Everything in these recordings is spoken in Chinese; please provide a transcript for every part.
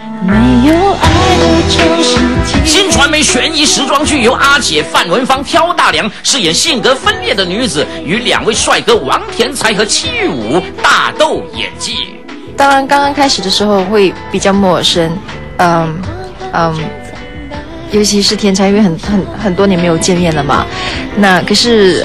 没有爱的城市。 新传媒悬疑时装剧由阿姐、范文芳、挑大梁饰演性格分裂的女子，与2位帅哥王田才和戚玉武大斗演技。 当然，刚刚开始的时候会比较陌生，尤其是田才，因为很多年没有见面了嘛。那可是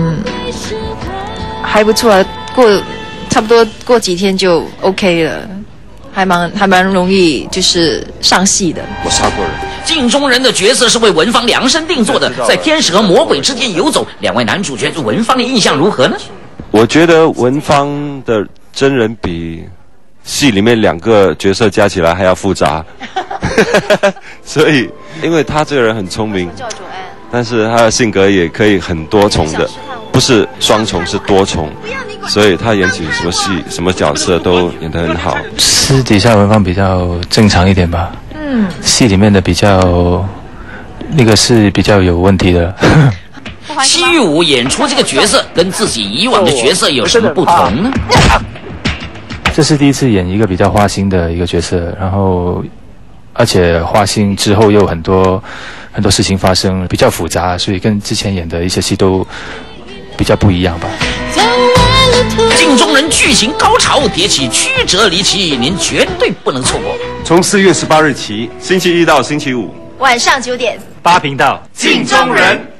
还不错，差不多过几天就 OK 了，还蛮容易就是上戏的。 我杀过人。 镜中人的角色是为文芳量身定做的，在天使和魔鬼之间游走。2位男主角对文芳的印象如何呢？ 我觉得文芳的真人比戏里面2个角色加起来还要复杂，所以因为他这个人很聪明，但是他的性格也可以很多重的，不是双重是多重，所以他演起什么戏什么角色都演得很好。 私底下文芳比较正常一点吧，戏里面的比较那个是比较有问题的。 戚玉武演出这个角色跟自己以往的角色有什么不同呢？ 这是第一次演一个比较花心的一个角色，然后而且花心之后又很多事情发生，比较复杂，所以跟之前演的一些戏都比较不一样吧。 镜中人剧情高潮迭起，曲折离奇，您绝对不能错过。 从4月18日起，星期1到星期5， 晚上9点 8频道，镜中人。